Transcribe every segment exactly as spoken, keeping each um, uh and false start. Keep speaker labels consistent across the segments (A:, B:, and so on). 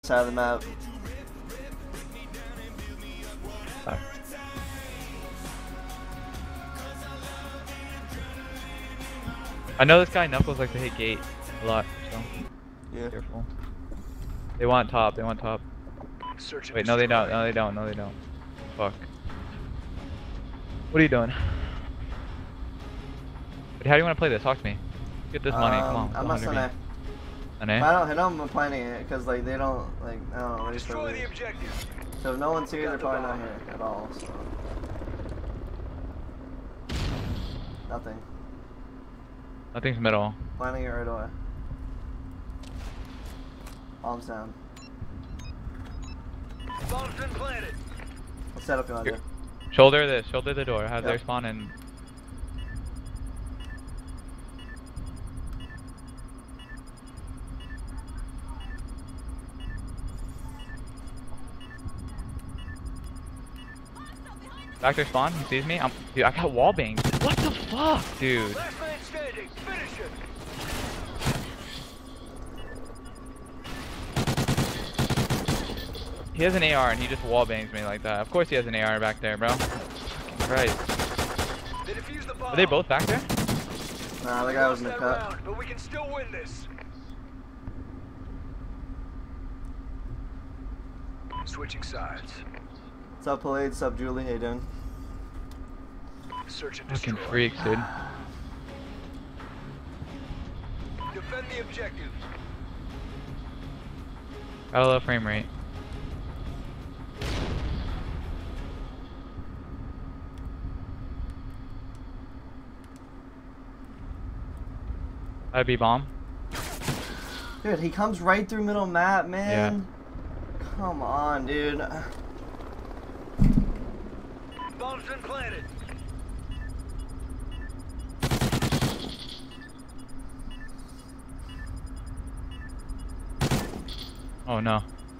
A: Side of the map.
B: Sorry. I know this guy Knuckles like to hit gate a lot, so
A: Yeah.
B: careful. They want top, they want top. Wait, no they don't, no they don't, no they don't. Fuck. What are you doing? But how do you want to play this? Talk to me. Get this money, come on.
A: Um, I'm not gonna.
B: An
A: If
B: A?
A: I don't hit them, I'm planning it because like they don't like I don't know. They just
C: Destroy
A: really...
C: the objective.
A: So if no one's here, they're probably not here at all. So nothing.
B: Nothing's middle.
A: Planning it right away. Bombs down.
C: Bomb's been planted.
A: What setup you want to do?
B: Shoulder this, shoulder the door, have
A: Yep.
B: their spawn in. Back their spawn, he sees me. I'm, dude, I got wall banged. What the fuck, dude?
C: Last man standing. Finish him.
B: He has an A R and he just wall bangs me like that. Of course he has an A R back there, bro. Right.
C: They defused the bomb.
B: Are they both back there?
A: Nah, the guy was in the
C: That
A: cut.
C: round, but we can still win this. Switching sides.
A: What's up, Pallade? What's up, Julie? How you doing?
C: Search and destroy.
B: Fucking freaks, dude.
C: Defend the objective.
B: Got a low frame rate. That'd be bomb.
A: Dude, he comes right through middle map, man. Yeah. Come on, dude.
C: Bomb's been planted.
B: Oh no.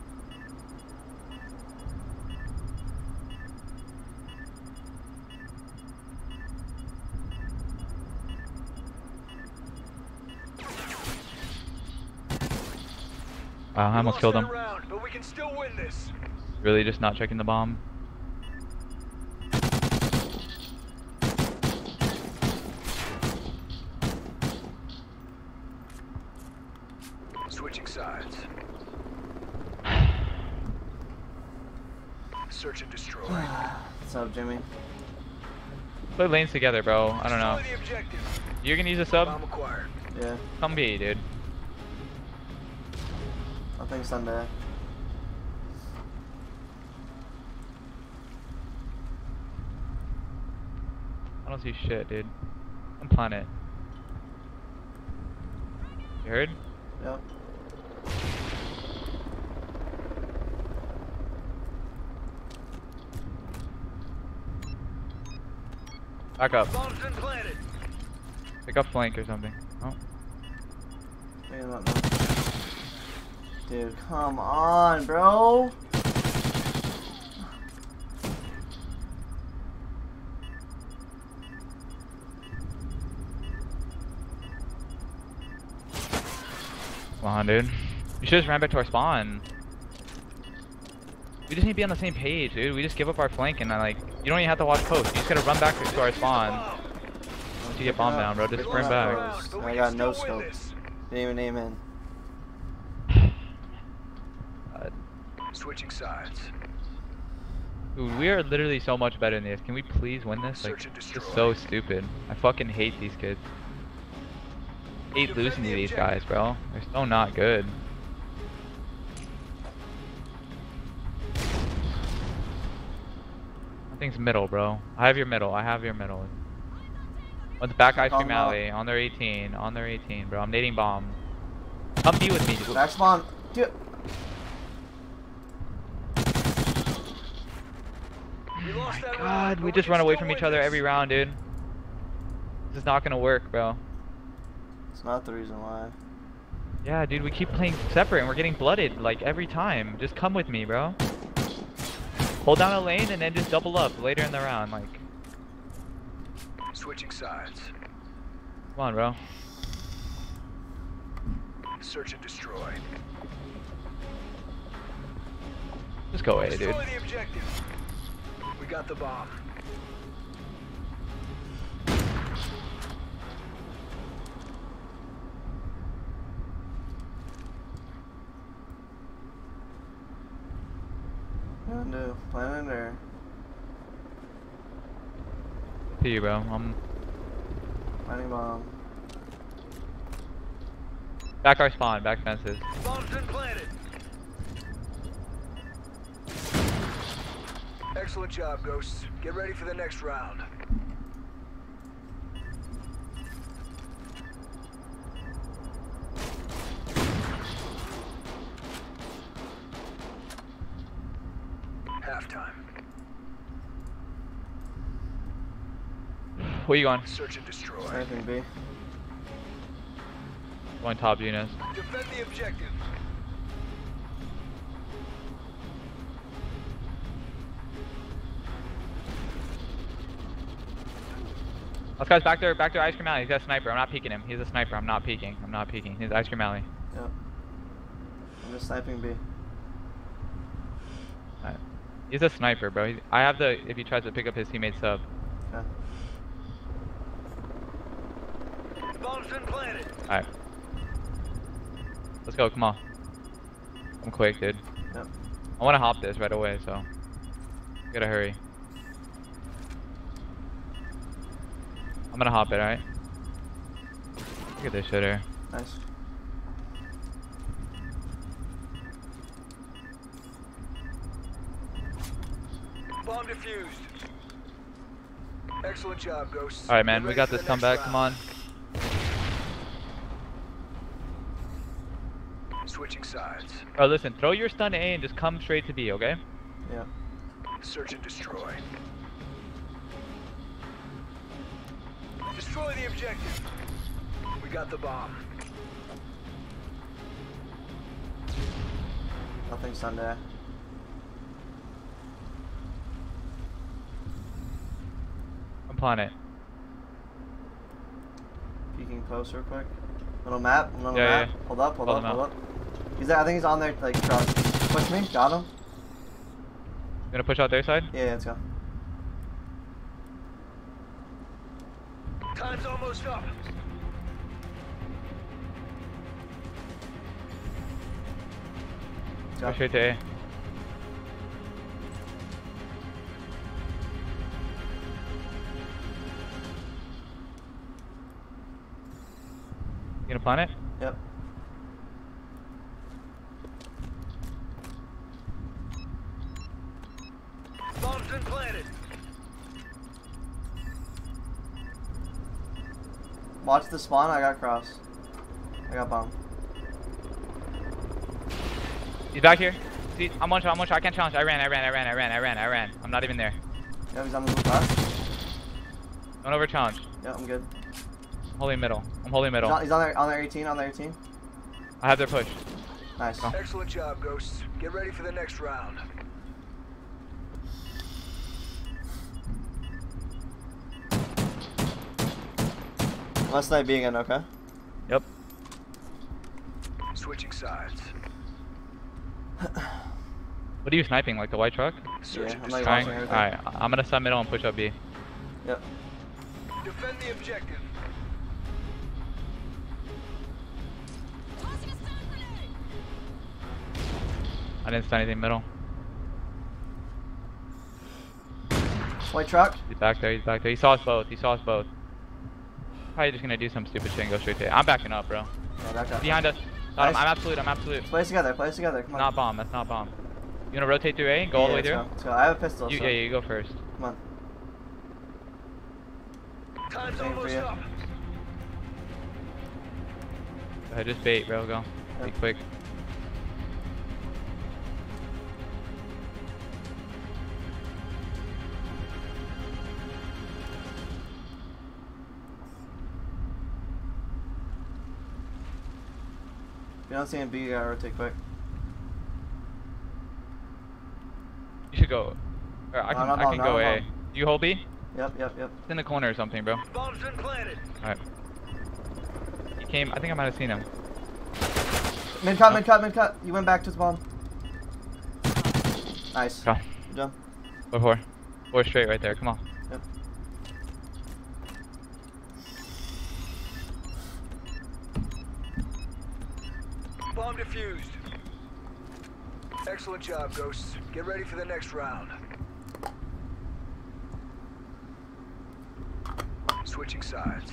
B: Wow, I almost killed him.
C: Round, but we can still win this.
B: Really just not checking the bomb.
C: Switching sides. Search and destroy.
A: What's up, Jimmy?
B: Play lanes together, bro. I don't know.
C: Destroy the objective.
B: You're gonna use a sub?
C: Bomb acquired.
A: Yeah.
B: Come B, dude.
A: Nothing Sunday.
B: I don't see shit, dude. I'm planet. You heard?
A: Yep.
B: Back up.
C: Bomb's been planted.
B: Pick up flank or something. Oh.
A: Maybe not now. Dude, come on, bro.
B: Come on, dude. You should just ran back to our spawn. We just need to be on the same page, dude. We just give up our flank and I like, you don't even have to watch post. You just gotta run back to our spawn. Once you get bombed down, bro, just sprint back.
A: I got no scope. Didn't even aim in.
B: God.
C: Switching sides.
B: Dude, we are literally so much better than this. Can we please win this? Like, this is so stupid. I fucking hate these kids. Hate losing to these guys, bro. They're so not good. Nothing's middle, bro. I have your middle. I have your middle. On the back ice cream alley, on their eighteen, on their eighteen, bro. I'm nading bomb. Come be with me.
A: Back spawn. Dude.
B: Oh my god, we just run away from each other every round, dude. This is not gonna work, bro.
A: It's not the reason why.
B: Yeah, dude, we keep playing separate and we're getting blooded, like, every time. Just come with me, bro. Hold down a lane and then just double up later in the round, like.
C: Switching sides.
B: Come on, bro.
C: Search and destroy.
B: Just go away, dude.
C: Destroy the objective. We got the bomb.
A: What do you do? Planet or?
B: To you, bro. I'm
A: Planning bomb.
B: back our spawn, back fences.
C: Bomb's been planted. Excellent job, Ghosts. Get ready for the next round. Halftime.
B: Where you going?
C: Search and destroy.
A: Sniping B.
B: Going top, Eunice.
C: Defend the objective.
B: This guy's back there, back there, ice cream alley. He's got a sniper. I'm not peeking him. He's a sniper. I'm not peeking. I'm not peeking. He's ice cream alley.
A: Yep. I'm just sniping B.
B: Alright. He's a sniper, bro. He's, I have the if he tries to pick up his teammate's sub.
A: Okay.
C: Bomb's been planted.
B: Alright. Let's go. Come on. I'm quick, dude.
A: Yep.
B: I want to hop this right away, so gotta hurry. I'm gonna hop it, alright? Look at this shit here.
A: Nice.
C: Bomb defused. Excellent job, Ghosts.
B: Alright, man.
C: Get
B: We got
C: ready
B: this
C: for the
B: comeback.
C: next
B: Come on.
C: round. Switching sides.
B: Oh, listen. Throw your stun to A and just come straight to B, okay?
A: Yeah.
C: Search and destroy. Destroy the objective. We got the bomb.
A: Nothing Sunday.
B: I'm playing it.
A: Peeking post real quick. Little map. Little
B: Yeah,
A: map.
B: yeah.
A: Hold up. Hold,
B: Hold
A: up.
B: him
A: Hold up. He's there. I think he's on there. Like truck. Push me. Got him.
B: You gonna push out their side?
A: Yeah. yeah let's go.
C: Time's almost up.
A: Let's
B: Go
A: go.
B: straight to A. You gonna plan it?
A: Yep.
C: Bomb's been planted.
A: Watch the spawn. I got cross. I got bomb.
B: He's back here. See, I'm one shot, I'm one shot. I can't challenge. I ran, I ran, I ran, I ran, I ran, I ran. I'm not even there.
A: Yeah, he's on the move left.
B: Don't over challenge.
A: Yeah, I'm good.
B: I'm holding middle. I'm holding middle.
A: He's on, he's on there. On there. eighteen. On there. eighteen.
B: I have their push.
A: Nice.
B: Oh.
C: Excellent job, Ghosts. Get ready for the next round.
A: Let's snipe B again. Okay.
B: Yep.
C: Switching sides.
B: What are you sniping? Like the white truck?
C: Search
A: Yeah,
C: and
A: I'm like
C: destroy.
A: watching everything.
B: Alright, I'm gonna sub middle and push up B.
A: Yep.
C: Defend the objective.
B: I didn't stun anything middle.
A: White truck.
B: He's back there, he's back there. He saw us both, he saw us both. Probably just gonna do some stupid shit and go straight to A. I'm backing up, bro.
A: Yeah, back up.
B: Behind us. Got him.
A: Nice.
B: I'm absolute, I'm absolute.
A: Play us together. Play us together. Come on.
B: Not bomb, that's not bomb. You wanna rotate through A and go all the way
A: Yeah,
B: through?
A: let's go, let's go. I have a pistol.
B: You,
A: so.
B: yeah, yeah, you go first.
A: Come on.
C: Time's
A: Same for
C: almost
A: you.
C: up.
B: Go ahead, just bait, bro, go. Be
A: Yeah.
B: quick.
A: If you don't see him B, you gotta rotate quick.
B: You should go. Or I
A: No,
B: can,
A: no,
B: I
A: no,
B: can
A: no,
B: go
A: no.
B: A. You hold B?
A: Yep, yep, yep.
B: It's in the corner or something, bro.
C: Bomb's been planted.
B: Alright. He came, I think I might have seen him.
A: Mid cut, mid cut, mid cut. You went back to the bomb. Nice.
B: Go.
A: Good job.
B: Four, four. Four straight right there. Come on.
A: Yep.
C: Bomb defused. Excellent job, Ghosts. Get ready for the next round. Switching sides.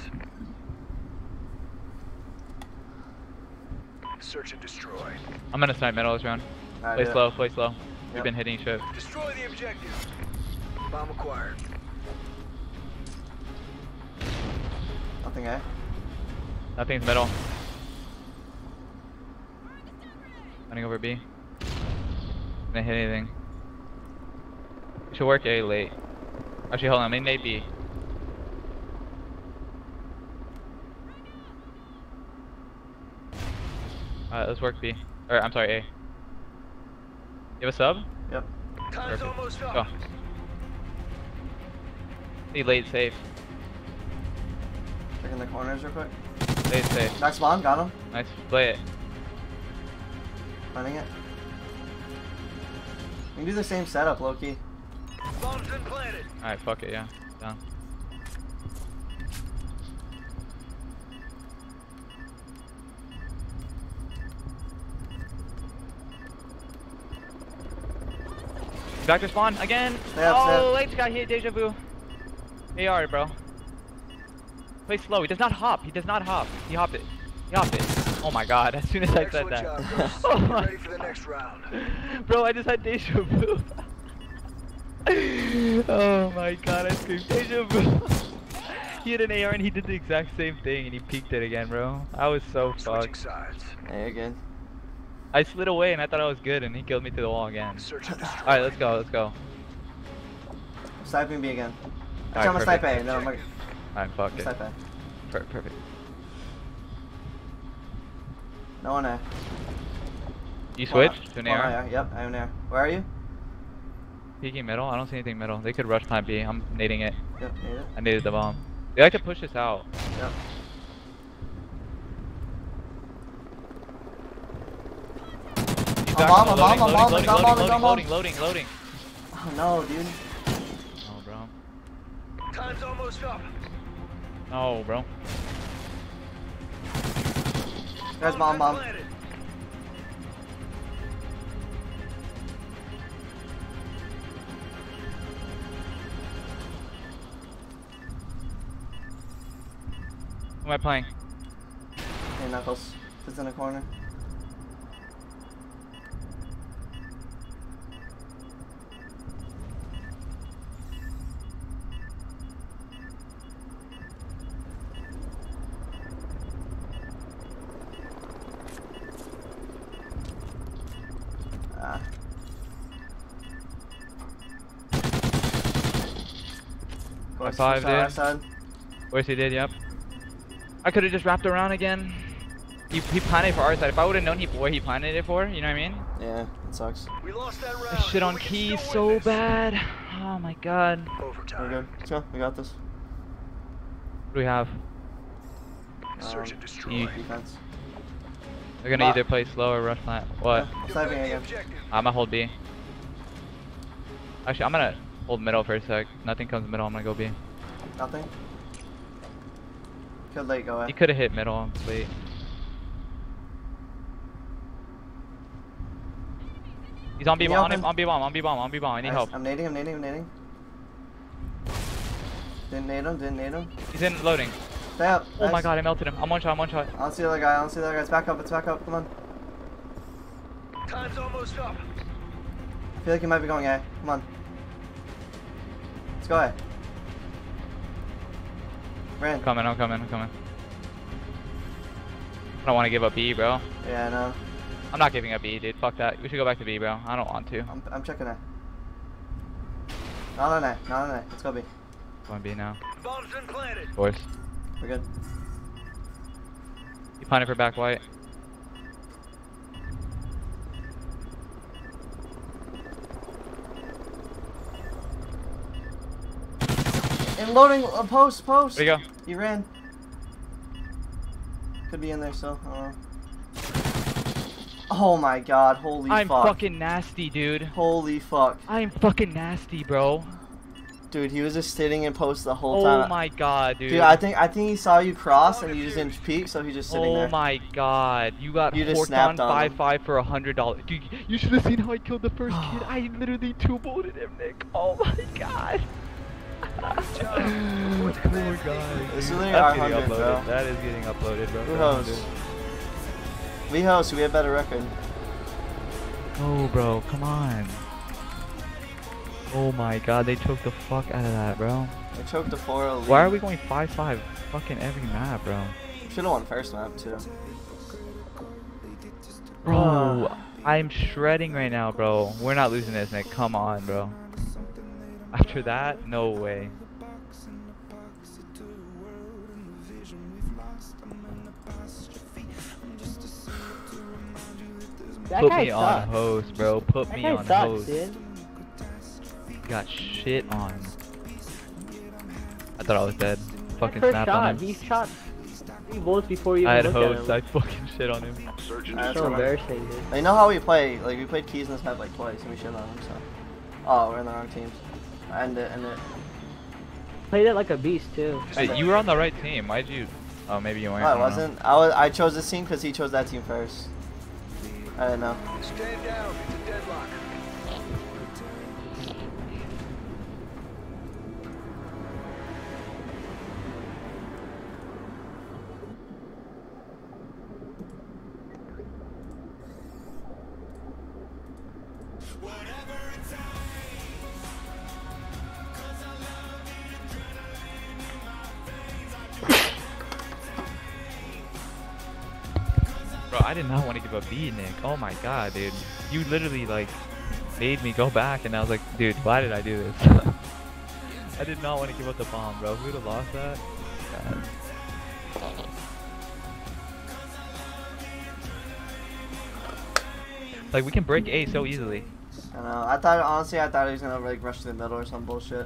C: Search and destroy.
B: I'm gonna snipe middle this round.
A: Alright,
B: Play
A: yeah.
B: slow, play slow. We've
A: Yep.
B: been hitting shit.
C: Destroy the objective. Bomb acquired.
A: Nothing, eh?
B: Nothing's middle. Running over B. Didn't hit anything. We should work A late. Actually, hold on. Maybe nade B. Alright, let's work B. Or, I'm sorry, A. You have a sub?
A: Yep.
C: Time's
B: Perfect.
C: almost
B: Go.
C: up.
B: Need late safe.
A: Checking the corners real quick.
B: Late safe.
A: Back spawn, got him.
B: Nice. Play it.
A: Running it. We can do the same setup, Loki.
C: Bomb's been planted.
B: Alright, fuck it, yeah. Done. Back to spawn again.
A: Stay up, stay
B: Oh,
A: up.
B: late got hit. Deja vu. A R, bro. Play slow. He does not hop. He does not hop. He hopped it. He hopped it. Oh my god. As soon as I said
C: Excellent
B: that.
C: job, Ghosts.
B: Oh
C: Get
B: my
C: ready for the next round.
B: Bro, I just had deja vu. Oh my god, I screamed deja vu. He had an A R and he did the exact same thing and he peeked it again, bro. I was so
C: Switching
B: fucked.
C: sides.
A: Hey, again.
B: I slid away and I thought I was good and he killed me to the wall again.
C: Search and destroy.
B: Alright, let's go, let's go.
A: Sniping B again.
B: Alright,
A: Actually, I'm gonna snipe
B: perfect.
A: A. No, I'm gonna
B: Alright, fuck it.
A: snipe A.
B: Per perfect.
A: No one A.
B: You
A: One
B: switch
A: A.
B: to an
A: One
B: A R?
A: A, Yep, I'm there. Where are you?
B: Peeking middle? I don't see anything middle. They could rush plant B. I'm nading it.
A: Yep, need it.
B: I naded the bomb. They like to push this out.
A: Yep.
B: He's
A: I'm
B: back.
A: bomb, I'm
B: Loading,
A: bomb, I'm
B: loading,
A: bomb,
B: loading,
A: I'm bomb,
B: loading,
A: I'm
B: loading,
A: bomb.
B: loading, loading.
A: Oh no, dude.
B: Oh, bro.
C: Time's almost up.
B: No, bro.
A: There's bomb, bomb.
C: been planted.
B: Who am I playing?
A: Hey, Knuckles. It's in the corner. Ah.
B: I saw him,
A: Our
B: dude.
A: side.
B: Where's he did, yep. I could have just wrapped around again. He, he planted for our side. If I would have known he, where he planted it for, you know what I mean?
A: Yeah, it sucks.
C: We lost that round.
B: That shit
C: but
B: on
C: we can
B: key
C: still
B: so
C: win this.
B: bad. Oh my god. What
A: We're
C: Overtime.
A: good. Let's go. We got this.
B: do we have?
C: Search
A: Um,
C: and destroy.
B: E.
A: Defense.
B: They're gonna
A: Ah.
B: either play slow or rush plant. What?
A: Yeah,
C: Defend
A: sniping
C: the
A: again.
C: objective.
B: I'm gonna hold B. Actually, I'm gonna hold middle for a sec. Nothing comes middle. I'm gonna go B.
A: Nothing. Could late go
B: He
A: in.
B: could have hit middle late. He's on B
A: Can you
B: bomb. On,
A: open?
B: him, on B bomb. On B bomb. On B bomb. I need
A: Nice.
B: help.
A: I'm nading him, nading him, nading. Didn't nade him, didn't nade him.
B: He's in loading.
A: Stay up.
B: Oh my
A: nice.
B: god, I melted him. I'm one shot. I'm one shot.
A: I don't see the other guy, I don't see the other guy. It's back up, it's back up. Come on.
C: Time's almost up.
A: I feel like he might be going A. Come on. Let's go A. Ran.
B: I'm coming. I'm coming. I'm coming. I don't want to give up B, bro.
A: Yeah, I know.
B: I'm not giving up B, dude. Fuck that. We should go back to B, bro. I don't want to.
A: I'm, I'm checking A. Not on A, not on A. Let's go B.
B: Going B now.
C: Bomb's been planted.
B: Of course.
A: We're good.
B: You planted for back white.
A: And loading, uh, post, post.
B: Where'd he go?
A: He ran. Could be in there still. I don't know. Oh my god, holy
B: I'm
A: fuck.
B: fucking nasty, dude.
A: Holy fuck.
B: I'm fucking nasty, bro.
A: Dude, he was just sitting in post the whole
B: Oh
A: time.
B: my god, dude.
A: Dude, I think I think he saw you cross and you just didn't peek, so he's just sitting
B: oh
A: there.
B: Oh my god, you got
A: You just
B: horked
A: snapped
B: on
A: on
B: five
A: him.
B: five for a hundred dollars. Dude, you should have seen how I killed the first kid. I literally two bolted him, Nick. Oh my god. Poor guy.
A: This is literally
B: That's
A: our
B: getting
A: hundred,
B: uploaded.
A: bro.
B: That is getting uploaded, bro.
A: Who hosts? We host, so we have better record.
B: Oh, bro, come on. Oh my god, they choked the fuck out of that, bro.
A: They choked the four oh lead.
B: Why are we going five five fucking every map, bro?
A: Should have won first map, too.
B: Bro, I'm shredding right now, bro. We're not losing this, Nick. Come on, bro. After that, no way.
D: That
B: Put
D: guy
B: me on
D: sucks.
B: host, bro. Put
D: That
B: me
D: guy
B: on
D: sucks,
B: host.
D: dude.
B: Got shit on. I thought I was dead. Fucking
D: First
B: snapped
D: shot,
B: on him.
D: he shot three bullets before you
B: I
D: even
B: had
D: looked
B: host.
D: at
B: I
D: him.
B: fucking shit on him.
A: That's
D: So
A: what I'm-
D: embarrassing, dude.
A: Like, you know how we play? Like, we played keys in this map like twice, and we shit on them, so. Oh, we're in the wrong teams. End it, end it.
D: Played it like a beast, too.
B: Hey, you were on the right team. Why'd you? Oh, maybe you weren't.
A: No, I
B: don't know.
A: wasn't. I was. I chose this team because he chose that team first. I didn't know.
C: Stand down. It's a deadlock.
B: Bro, I did not want to give a B, Nick. Oh my god, dude. You literally, like, made me go back, and I was like, dude, why did I do this? I did not want to give up the bomb, bro. Who would have lost that? God. Like, we can break A so easily.
A: I know. I thought, honestly, I thought he was gonna like rush to the middle or some bullshit.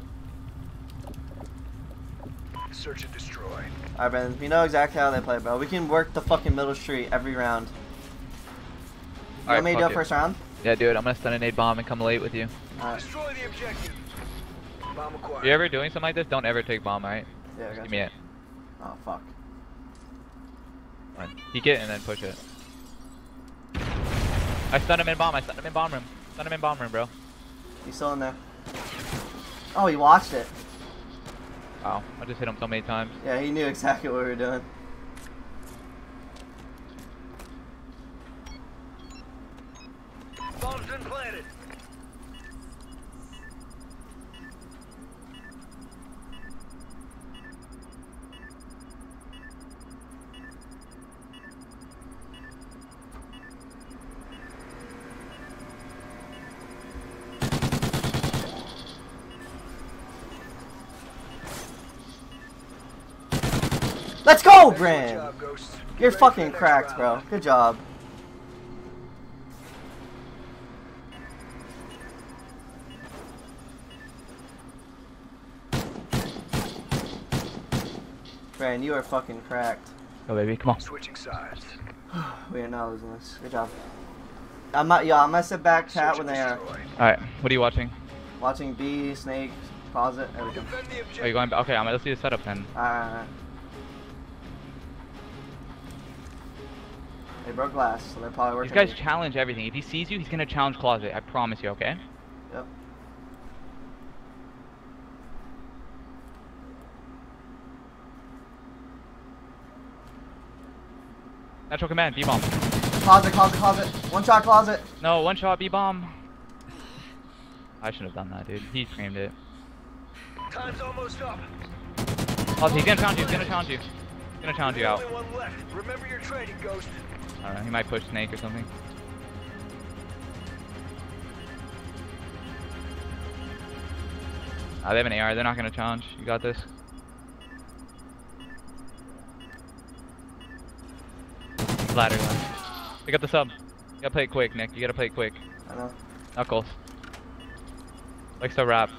C: Search and destroy.
A: Alright, Brandon. We know exactly how they play, bro. We can work the fucking middle street every round. You
B: Alright,
A: want me to
B: fuck
A: do
B: it.
A: it first round?
B: Yeah, dude, I'm gonna stun a nade bomb and come late with you.
A: Alright.
C: Destroy the objective. Bomb acquired.
B: If you're ever doing something like this, don't ever take bomb, alright?
A: Yeah, I
B: Just
A: got
B: give me
A: you.
B: it.
A: Oh, fuck.
B: Fine. Peek it and then push it. I stun him in bomb, I stun him in bomb room. Stun him in bomb room, bro.
A: He's still in there. Oh, he watched it.
B: Wow, I just hit him so many times.
A: Yeah, he knew exactly what we were doing.
C: Bomb's been planted.
A: Let's go,
C: Excellent
A: Brand!
C: job, Ghost.
A: You're
C: Ready for
A: fucking
C: the next
A: cracked,
C: round.
A: bro. Good job. Brand, you are fucking cracked.
B: Go, baby, come on.
C: Switching sides.
A: We are not losing this. Good job. I'm not, yeah, I'm gonna sit back, chat
C: Search
A: when
C: and
A: they are
C: destroy.
B: Alright, what are you watching?
A: watching B, Snake, Closet, everything.
C: Defend the objective.
B: Are you going back? Okay, I'm gonna see the setup then.
A: Uh, they broke glass, so they're probably working.
B: These guys challenge everything. If he sees you, he's gonna challenge closet. I promise you, okay?
A: Yep.
B: Natural command, B bomb.
A: Closet, closet, closet. One shot, closet.
B: No, one shot, B bomb. I shouldn't have done that, dude. He screamed it.
C: Time's almost up.
B: Oh, he's gonna challenge you. He's gonna challenge you. He's gonna challenge you
C: There's
B: out.
C: only one left. Remember your training, Ghost.
B: I don't know. He might push Snake or something. Ah, they have an A R. They're not gonna challenge. You got this. Ladder line. Pick up the sub. You gotta play it quick, Nick. You gotta play it quick.
A: I know.
B: Knuckles. Likes to rap.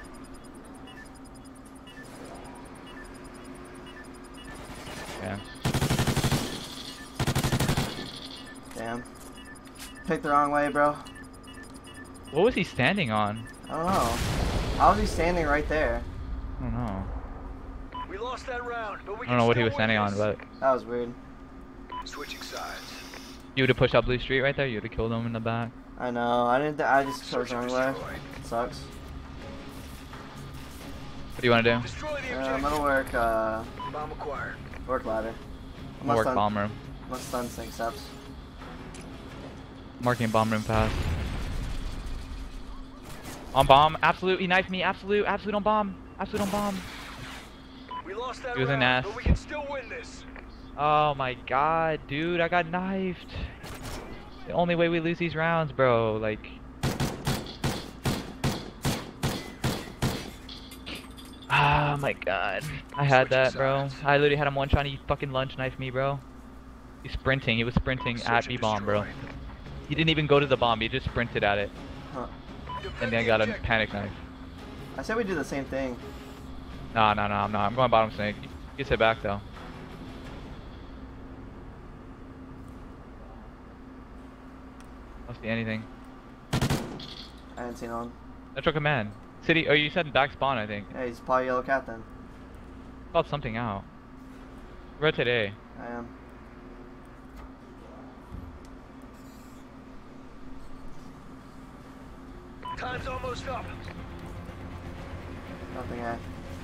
B: Yeah.
A: Damn. Picked the wrong way, bro.
B: What was he standing on?
A: I don't know. How was he standing right there?
B: I don't know.
C: We lost that round, but we
B: I don't know what he
C: can
B: was
C: still
B: standing
C: win
B: on,
C: this.
B: but
A: That was weird.
C: Switching sides.
B: you would have pushed up Blue Street right there. You would have killed him in the back.
A: I know. I didn't. I just chose
C: Search
A: the
C: and
A: wrong way.
C: destroy.
A: It sucks.
B: What do you want to do?
C: Destroy the
A: Uh, I'm
C: objective.
A: gonna work. Uh,
C: Bomb acquired.
A: work ladder.
B: I'm gonna work
A: stun,
B: bomb room.
A: I'm gonna stun sink steps.
B: Marking bomb room fast. On bomb. Absolute. He knifed me. Absolute. Absolute on bomb. Absolute on bomb.
C: We lost that
B: He was a
C: round,
B: nest.
C: but we can still win this.
B: Oh my god, dude. I got knifed. The only way we lose these rounds, bro. Like. Oh my god. I had that, bro. I literally had him one shot. He fucking lunge knifed me, bro. He's sprinting. He was sprinting
C: Search
B: at
C: and
B: B bomb, bro.
C: destroy.
B: He didn't even go to the bomb. He just sprinted at it.
A: Huh.
C: Defend
B: And then I
C: the
B: got a
C: objective.
B: panic knife.
A: I said we do the same thing.
B: No, no, no, I'm not. I'm going bottom snake. You can sit back though. I don't see anything.
A: I didn't see no one.
B: Metro command. City. Oh, you said back spawn, I think.
A: Hey, he's probably yellow cat then.
B: Called something out. Rotate A.
A: I am.
C: Time's almost up.
A: Nothing A.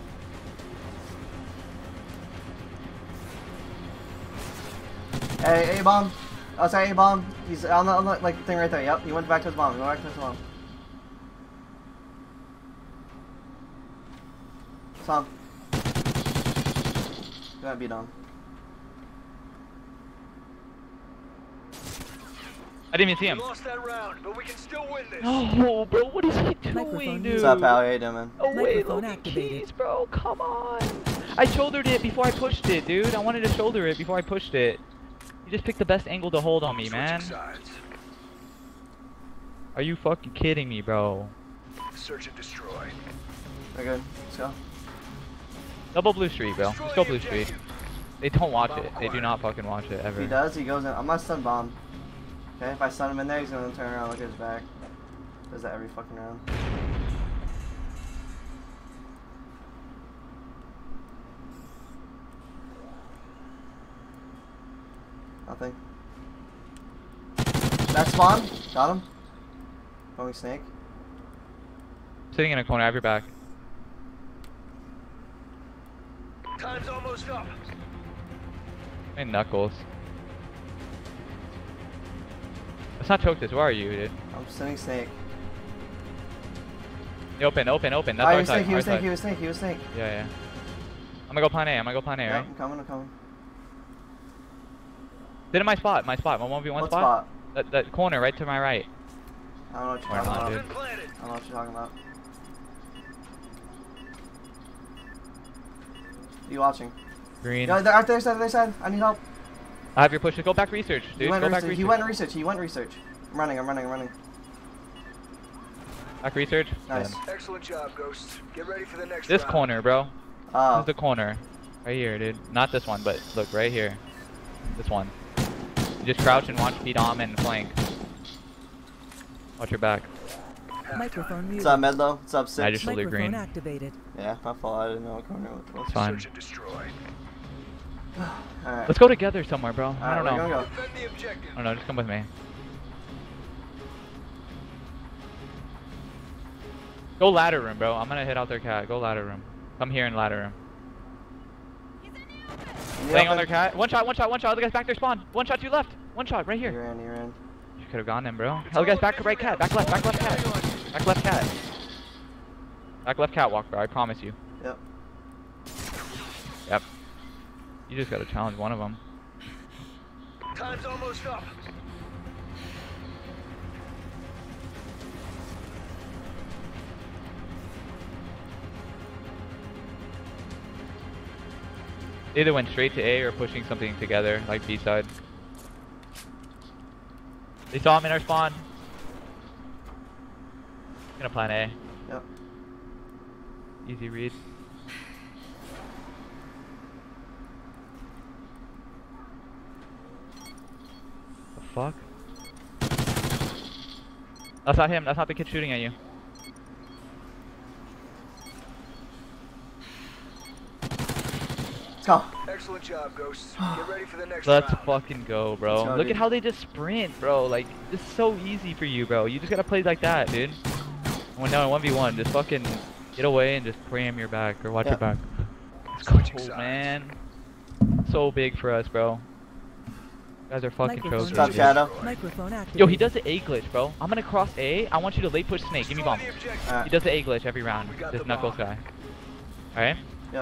A: Hey, A bomb. Oh, sorry, A bomb. He's on the, on the like thing right there. Yep, he went back to his bomb. He went back to his bomb. Tom. You gotta beat him.
B: I didn't even see
C: We
B: him.
C: lost that round, but we can still win this.
B: Oh, bro, what is he doing,
E: Microphone
B: dude?
A: What's up, pal? How you doing, man?
B: Oh wait,
E: Microphone
B: look
E: activated.
B: keys, bro. Come on. I shouldered it before I pushed it, dude. I wanted to shoulder it before I pushed it. You just picked the best angle to hold on me,
C: Switching
B: man.
C: sides.
B: Are you fucking kidding me, bro?
C: Search and destroy.
A: We're good. Let's go.
B: Double Blue Street, bro.
C: Destroy
B: Let's go
C: the
B: Blue Street.
C: objective.
B: They don't watch it. They do not fucking watch it
A: If
B: ever.
A: he does, he goes in. I'm gonna stun bomb. Okay, if I stun him in there, he's gonna turn around and look at his back. Does that every fucking round. Nothing. That spawn? Got him. Going snake.
B: Sitting in a corner, I have your back.
C: Time's almost up.
B: Hey, Knuckles. Let's not choke this. Where are you, dude?
A: I'm sitting snake.
B: Open, open, open. That's
A: Oh, he
B: our
A: was
B: side.
A: snake, he
B: Our
A: was snake,
B: side.
A: he was snake, he was snake.
B: Yeah, yeah. I'm gonna go plan A. I'm gonna go plan A,
A: Yep,
B: right?
A: I'm coming, I'm coming.
B: Sit in my spot. My spot. My one v one
A: What
B: spot.
A: spot?
B: That, that corner right to my right.
A: I don't know what you're
B: Or
A: talking
B: not,
A: about.
B: dude.
C: Been planted.
A: I don't know what you're talking about. You watching?
B: Green.
A: Yo, they're out there, side, other side. I need help.
B: I have your push. Go back research,
A: He
B: dude.
A: went,
B: Go back
A: research.
B: research.
A: he went research. He went research. I'm running. I'm running. I'm running.
B: Back research.
A: Nice.
B: Yeah.
C: Excellent job, Ghost. Get ready for the next
B: This
C: round.
B: corner, bro.
A: Oh,
B: This is the corner. Right here, dude. Not this one, but look right here. This one. You just crouch and watch feed on and flank. Watch your back.
E: Microphone
A: what's
E: muted.
A: up, Medlo? What's up, six?
B: I just shoulder
E: Microphone
B: green.
E: activated.
A: Yeah, my fault. I didn't know what corner it was.
B: It's fine.
C: Search and destroy.
A: All right.
B: Let's go together somewhere, bro.
A: All
B: I
A: right,
B: don't
A: we're
B: know.
A: gonna go.
C: Defend the objective.
B: I don't know. Just come with me. Go ladder room, bro. I'm gonna hit out their cat. Go ladder room. Come here in ladder room.
A: In the
B: Laying on
A: open.
B: their cat. One shot, one shot, one shot. Other guy's back there spawn. One shot to your left. One shot right here.
A: You're in. You're in.
B: You could have gone in, bro. Other guy's back right cat. Back left. Back left cat. Back left cat. Back left catwalk, bro. I promise you.
A: Yep.
B: Yep. You just gotta challenge one of them.
C: Time's almost up.
B: Either went straight to A or pushing something together, like B side. They saw him in our spawn. Gonna plan A.
A: Yep.
B: Easy read. The fuck? That's not him. That's not the kid shooting at you.
A: Let's go.
C: Excellent job, Ghosts. Get ready for the next
B: Let's
C: round.
B: fucking go, bro.
A: Let's go,
B: Look
A: dude.
B: at how they just sprint, bro. Like, this is so easy for you, bro. You just gotta play like that, dude. When down in one v one, just fucking get away and just cram your back or watch
A: Yeah.
B: your back. Let's
C: Switching
B: go,
C: sides.
B: man. So big for us, bro. You guys are fucking
E: Microphone
B: trophies.
A: Stop, Shadow.
E: Microphone activated.
B: Yo, he does the A glitch, bro. I'm gonna cross A. I want you to late push snake. Give me
C: Destroy
B: bomb.
C: the objective.
B: He
A: Alright.
B: does the A glitch every round.
C: We got
B: This
C: the
B: Knuckles
C: bomb.
B: guy. Alright?
A: Yep.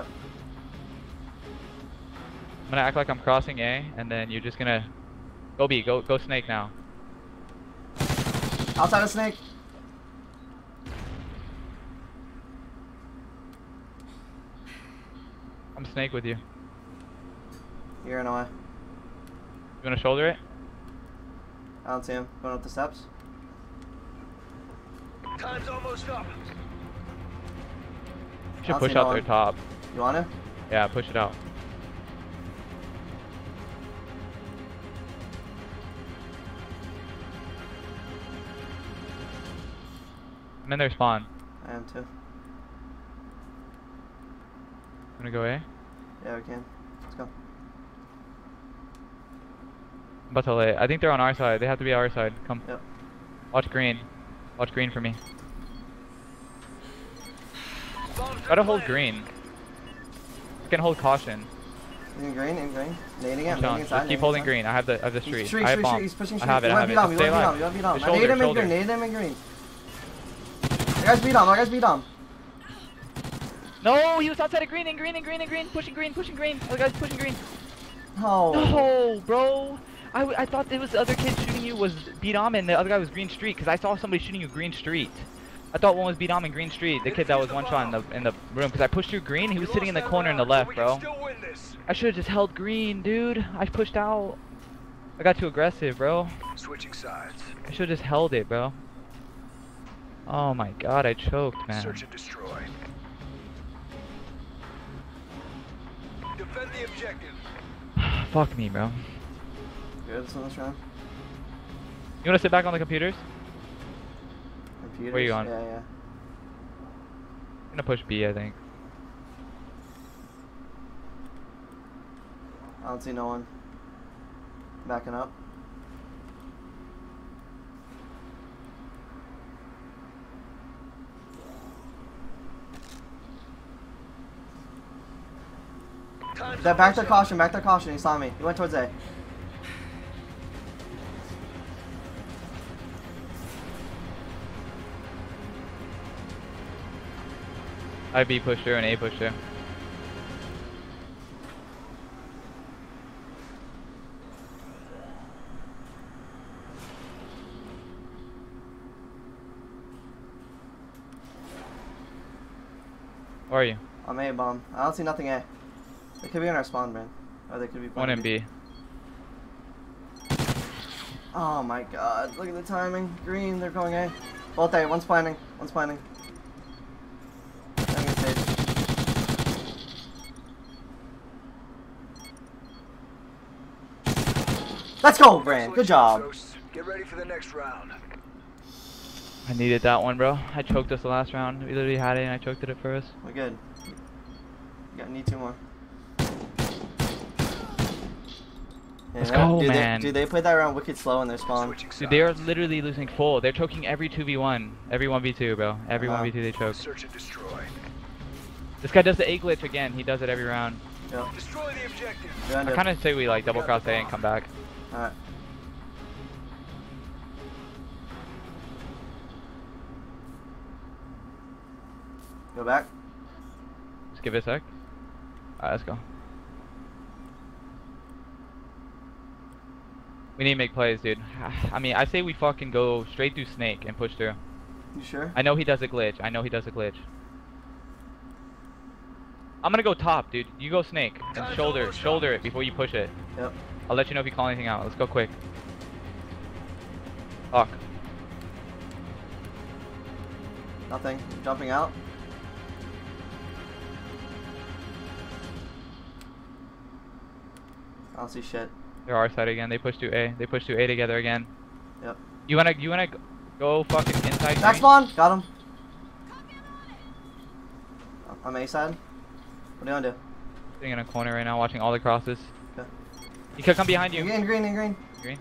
B: I'm gonna act like I'm crossing A, and then you're just gonna go B. Go go snake now.
A: Outside of snake.
B: I'm snake with you.
A: You're in a way.
B: You wanna shoulder it?
A: I don't see him. Going up the steps.
C: Time's almost up.
B: You should
A: I'll
B: push
A: see no
B: out their
A: one.
B: top.
A: You want to?
B: Yeah, push it out. I'm in their spawn.
A: I am too.
B: Wanna go A? I'm
A: Yeah, we can. Let's go.
B: about to lay. I think they're on our side. They have to be our side. Come.
A: Yep.
B: Watch green. Watch green for me.
C: Bombs
B: Try to
C: are
B: hold
C: planted.
B: green. You can hold caution.
A: In green, in green. Nading it,
B: I'm
A: nading
B: telling you,
A: inside.
B: just keep
A: nading
B: holding
A: inside.
B: green. I have the I have the
A: He's
B: street.
A: street,
B: I have
A: street,
B: bomb.
A: street. He's pushing
B: I
A: street.
B: have it.
A: You
B: I
A: want
B: have
A: to
B: it.
A: beat on, you
B: Stay
A: want to beat
B: alive.
A: on, you want to beat on.
B: Just
A: I naded
B: shoulder,
A: him in
B: shoulder.
A: green, naded him in green. I guys beat on, I guys beat on.
B: No, he was outside of green and green and green and green. Pushing green, pushing green. Other guy's pushing green.
A: Oh.
B: No, bro. I, w I thought it was the other kid shooting you was beat on and the other guy was green street because I saw somebody shooting you green street. I thought one was beat on in green street. The kid that was one shot in the in the room because I pushed through green. He was
C: We
B: sitting in the
C: lost that
B: corner in the
C: round, but
B: left,
C: we can
B: bro.
C: still win this.
B: I should have just held green, dude. I pushed out. I got too aggressive, bro.
C: Switching sides.
B: I should have just held it, bro. Oh my god, I choked, man.
C: Search and destroy. Defend the objective.
B: Fuck me, bro.
A: Good, this one this round.
B: You wanna sit back on the computers?
A: Computers.
B: Where you on?
A: Yeah, yeah.
B: I'm gonna push B, I think.
A: I don't see no one. Backing up.
C: Time's
A: That back to
C: almost up.
A: caution, back to caution. He saw me. He went towards A.
B: I B push through and A push through. Where are you?
A: I'm A bomb. I don't see nothing A. They could be in our spawn, man. Or they could be
B: One in B.
A: Oh my god, look at the timing. Green, they're going A. Both A, one's planning, one's planning. Planning stage. Let's go, Brand. Good job.
C: Ghosts. Get ready for the next round.
B: I needed that one, bro. I choked us the last round. We literally had it and I choked it at first.
A: We're good. We got need two more. Yeah,
B: Let's
A: that-
B: go,
A: dude,
B: man.
A: They, dude, they played that round wicked slow in their spawn.
C: Switching sides.
B: Dude, they are literally losing full. They're choking every two v one. Every one v two, bro. Every
A: Uh-huh.
B: one v two they choke.
C: Search and destroy.
B: This guy does the A glitch again. He does it every round.
A: Yep.
C: Destroy the objective.
A: You're
B: I
A: under.
B: kind of say we like double cross A and come back.
A: Alright. Go back.
B: Just give it a sec. Alright, let's go. We need to make plays, dude. I mean, I say we fucking go straight through Snake and push through.
A: You sure?
B: I know he does a glitch. I know he does a glitch. I'm gonna go top, dude. You go Snake and
C: Time's
B: shoulder,
C: almost
B: shoulder
C: up.
B: it before you push it.
A: Yep.
B: I'll let you know if you call anything out. Let's go quick. Fuck.
A: Nothing. Jumping out. I don't see shit.
B: They're our side again. They push to A. They push to A together again.
A: Yep.
B: You wanna, you wanna, Go fucking inside.
A: Back
B: green.
A: spawn! Got him. I'm A side. What do you want to do?
B: Sitting in a corner right now, watching all the crosses.
A: Okay.
B: He could come behind you.
A: In green, in green.
B: Green.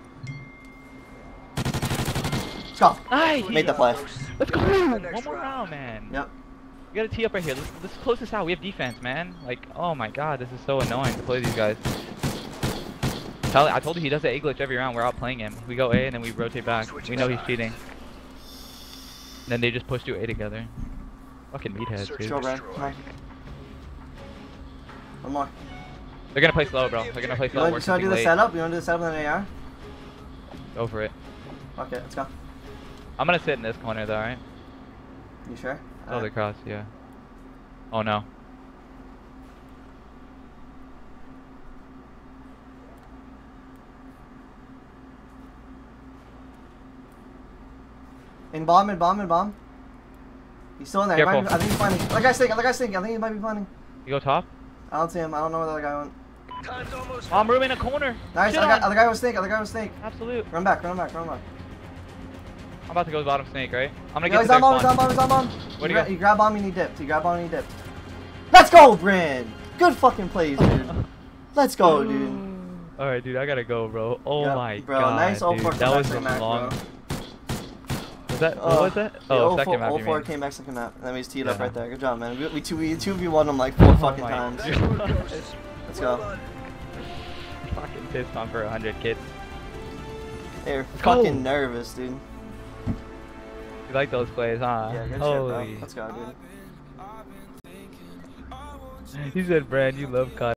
A: Let's go.
B: Nice.
A: Made the play.
B: Let's go. One more round, man.
A: Yep.
B: We gotta tee up right here. Let's, let's close this out. We have defense, man. Like, oh my god, this is so annoying to play these guys. Tell, I told you he does the A glitch every round. We're out playing him. We go A and then we rotate back. We know he's cheating. And then they just push to A together. Fucking meatheads, dude.
A: Chill, Brad. Come on. One more.
B: They're gonna play slow, bro. They're gonna play
A: You
B: slow.
A: want
B: Work
A: to do
B: something
A: the
B: late.
A: setup? You want to do the setup with an A R?
B: Go for it.
A: Okay, let's go.
B: I'm gonna sit in this corner though, alright?
A: You sure?
B: Oh, the cross, yeah. Oh no.
A: In bomb, in bomb, in bomb. He's still in there. He might be, I think he's planning. Other guy's thinking. Other guy's thinking. I think he might be planning.
B: You go top?
A: I don't see him. I don't know where the other guy went.
C: Time's almost
B: Oh, I'm room in a corner.
A: Nice.
B: Shit
A: Other guy,
B: on.
A: other guy was snake. Other guy was snake.
B: Absolute.
A: Run back. Run back. Run back.
B: I'm about to go bottom snake, right? I'm gonna
A: Yo,
B: get
A: he's
B: to
A: on
B: their
A: bomb. He's on
B: spawn.
A: bomb. He's on bomb.
B: Where'd
A: you,
B: he
A: gra
B: go?
A: you grab bomb and he dipped. You grab bomb and he dipped. Let's go, Brand. Good fucking plays, dude. Let's go, dude.
B: Alright, dude, I gotta go, bro. Oh
A: Yep,
B: my
A: bro,
B: god,
A: nice
B: dude.
A: oh four
B: That was
A: comeback
B: a
A: match,
B: long...
A: bro.
B: Was that,
A: Uh,
B: what was that?
A: The
B: Oh,
A: oh
B: second map,
A: oh
B: you
A: four
B: mean.
A: came back second map. And then we just teed up
B: Yeah.
A: right there. Good job, man. We, we two we two v one him like four
B: Oh
A: fucking
B: my
A: times.
B: God.
A: Let's go.
B: Fucking pissed on for a hundred, kid.
A: They're
B: go.
A: fucking nervous, dude.
B: You like those plays, huh?
A: Yeah, good shit,
B: Holy.
A: bro. Let's go, dude.
B: He said, Brand, you love cut.